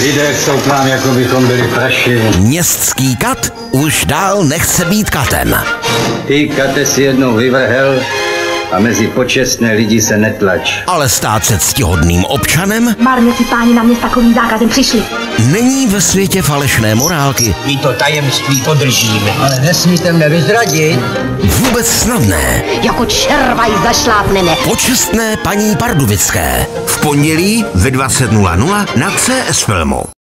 Lidé jsou k nám, jako bychom byli praši. Městský kat už dál nechce být katem. Ty, kate, si jednou vyvrhel a mezi počestné lidi se netlač. Ale stát se ctihodným občanem Marně si páni na mě s takovým zákazem přišli. není ve světě falešné morálky My to tajemství podržíme. Ale nesmíte mne vyzradit. vůbec snadné. Jako červaj zašlápneme. Počestné paní Pardubické. V pondělí ve 20:00 na CS Filmu.